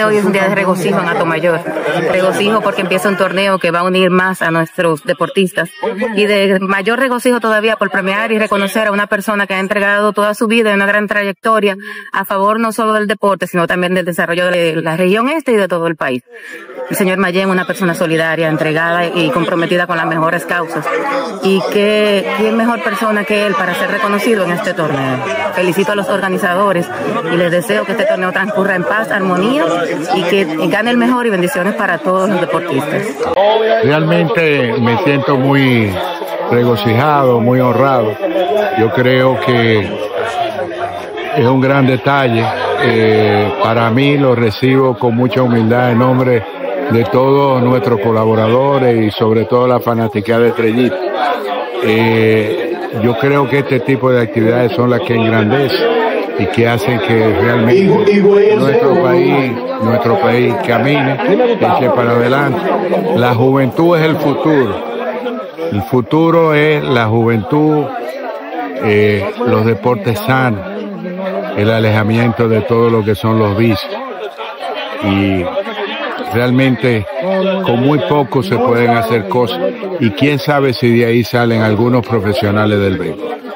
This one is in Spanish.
hoy es un día de regocijo en Atomayor. Regocijo porque empieza un torneo que va a unir más a nuestros deportistas. Y de mayor regocijo todavía por premiar y reconocer a una persona que ha entregado toda su vida y una gran trayectoria a favor no solo del deporte, sino también del desarrollo de la región este y de todo el país. El señor Mayén, una persona solidaria, entregada y comprometida con las mejores causas. Y qué mejor persona que él para ser reconocido en este torneo. Felicito a los organizadores y les deseo que este torneo transcurra en paz, armonía y que gane el mejor, y bendiciones para todos los deportistas. Realmente me siento muy regocijado, muy honrado. Yo creo que es un gran detalle. Para mí lo recibo con mucha humildad en nombre de todos nuestros colaboradores y sobre todo la fanaticada de Estrellita. Yo creo que este tipo de actividades son las que engrandecen y que hacen que realmente nuestro país camine, eche para adelante. La juventud es el futuro. El futuro es la juventud, los deportes sanos, el alejamiento de todo lo que son los vicios. Y realmente con muy poco se pueden hacer cosas, y quién sabe si de ahí salen algunos profesionales del béisbol.